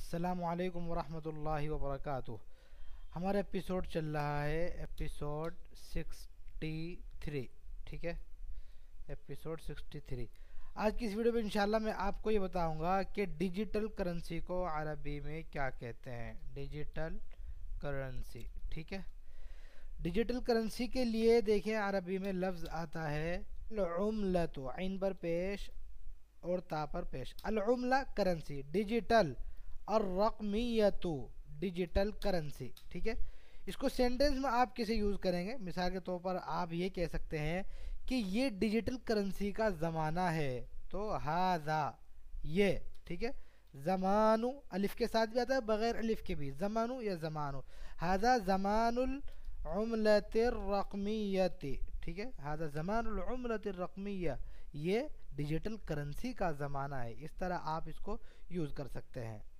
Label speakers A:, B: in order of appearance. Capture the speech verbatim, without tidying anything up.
A: अस्सलामु अलैकुम वरहमतुल्लाहि वबरकातुह। हमारा एपिसोड चल रहा है एपिसोड सिक्सटी थ्री। ठीक है, एपिसोड सिक्सटी थ्री। आज की इस वीडियो में इंशाल्लाह मैं आपको ये बताऊंगा कि डिजिटल करेंसी को अरबी में क्या कहते हैं। डिजिटल करेंसी, ठीक है। डिजिटल करेंसी के लिए देखें अरबी में लफ्ज़ आता है उम्लतु, इन पर पेश और ता पर पेश। अल उम्ला करेंसी, डिजिटल और रकमियतु डिजिटल करेंसी। ठीक है, इसको सेंटेंस में आप कैसे यूज़ करेंगे? मिसाल के तौर पर आप ये कह सकते हैं कि ये डिजिटल करेंसी का ज़माना है, तो हाजा ये, ठीक है। ज़मानु अलिफ के साथ भी आता है, बग़ैर अलिफ के भी, ज़मानु या ज़मानु। हाजा ज़मानुल उम्लतिर रकमियती, ठीक है। हाजा ज़मानुल उम्लतिर रकमिया, ये डिजिटल करेंसी का ज़माना है। इस तरह आप इसको यूज़ कर सकते हैं।